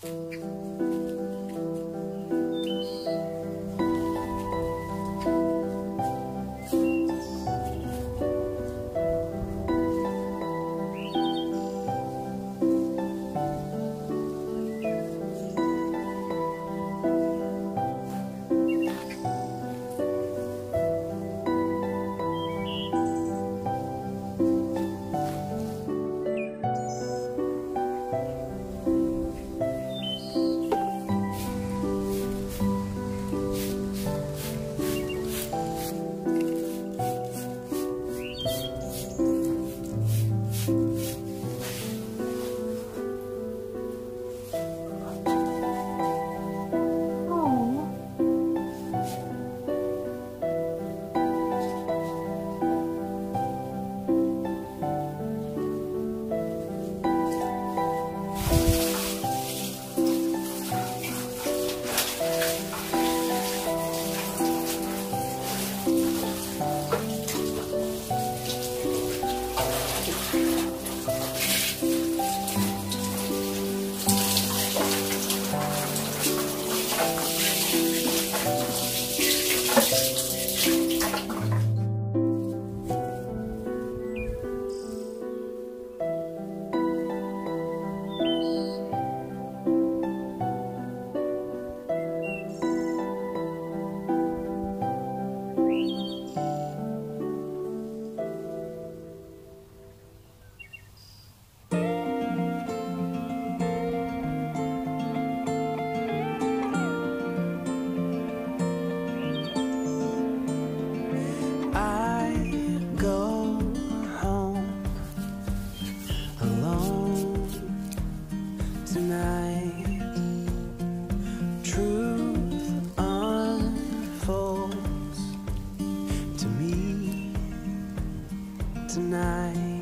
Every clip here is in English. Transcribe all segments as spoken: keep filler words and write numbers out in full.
tonight.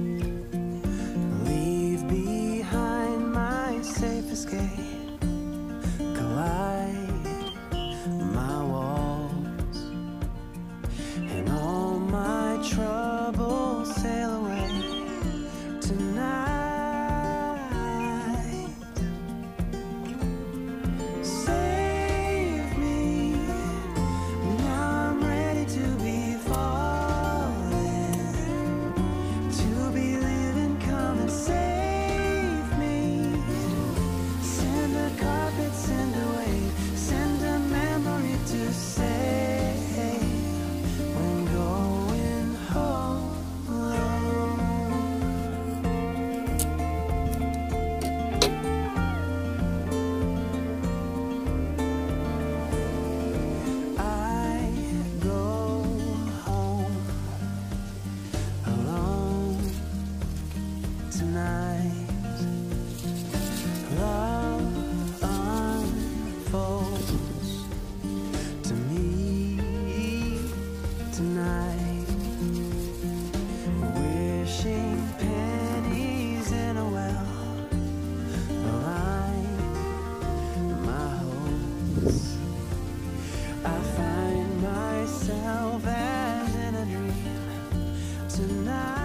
Leave behind my safe escape, collide my walls, and all my troubles sail away tonight. Save me, now I'm ready to be falling, to be living. Come and save me. Send a carpet, send a wave, send a memory to save when going home alone. I go home alone tonight. Love unfolds to me tonight. Wishing pennies in a well align my hopes. I find myself as in a dream tonight.